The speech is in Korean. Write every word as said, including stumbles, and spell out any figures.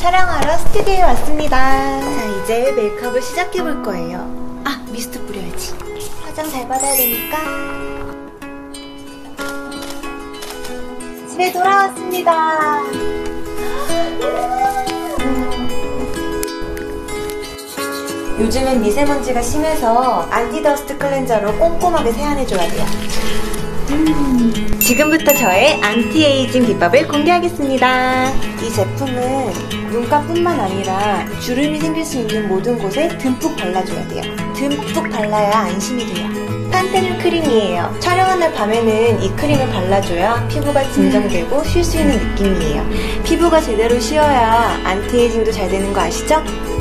촬영하러 스튜디오에 왔습니다. 자, 이제 메이크업을 시작해 볼 거예요. 아, 미스트 뿌려야지. 화장 잘 받아야 되니까. 집에 돌아왔습니다. 요즘엔 미세먼지가 심해서 안티더스트 클렌저로 꼼꼼하게 세안해줘야 돼요. 음, 지금부터 저의 안티에이징 비법을 공개하겠습니다. 이 제품은 눈가뿐만 아니라 주름이 생길 수 있는 모든 곳에 듬뿍 발라줘야 돼요. 듬뿍 발라야 안심이 돼요. 판테놀 크림이에요. 촬영한 날 밤에는 이 크림을 발라줘야 피부가 진정되고 쉴 수 있는 느낌이에요. 피부가 제대로 쉬어야 안티에이징도 잘 되는 거 아시죠?